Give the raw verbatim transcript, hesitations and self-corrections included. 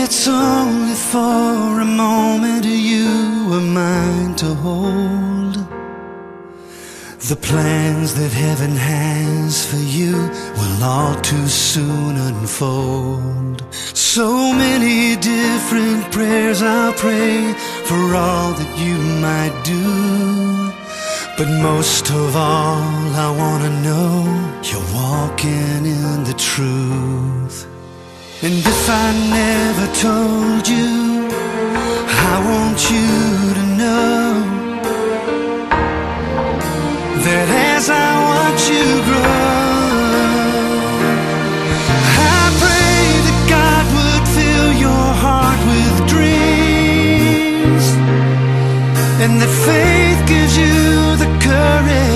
it's only for a moment you are mine to hold. The plans that heaven has for you will all too soon unfold. So many different prayers I'll pray for all that you might do, but most of all I wanna know you're walking in the truth. And if I never told you, I want you to know that as I watch you grow, I pray that God would fill your heart with dreams, and that faith gives you the courage